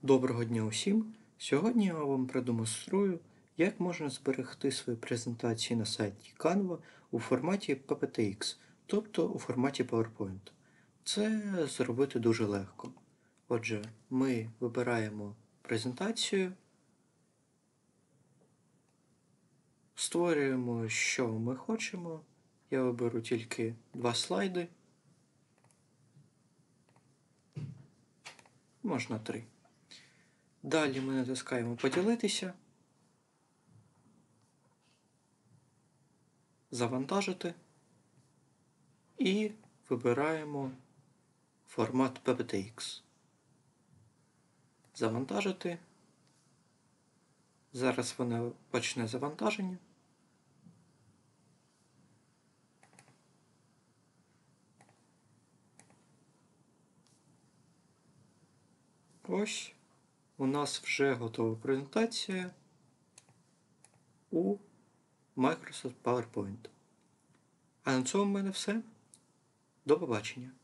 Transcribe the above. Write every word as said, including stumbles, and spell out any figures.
Доброго дня усім! Сьогодні я вам продемонструю, як можна зберегти свої презентації на сайті Canva у форматі пі пі ті ікс, тобто у форматі PowerPoint. Це зробити дуже легко. Отже, ми вибираємо презентацію, створюємо, що ми хочемо. Я виберу тільки два слайди, можна три. Далі ми натискаємо «Поділитися», «Завантажити» і вибираємо формат пі пі ті ікс. Завантажити. Зараз воно почне завантаження. Ось у нас вже готова презентація у Microsoft PowerPoint. А на цьому в мене все. До побачення.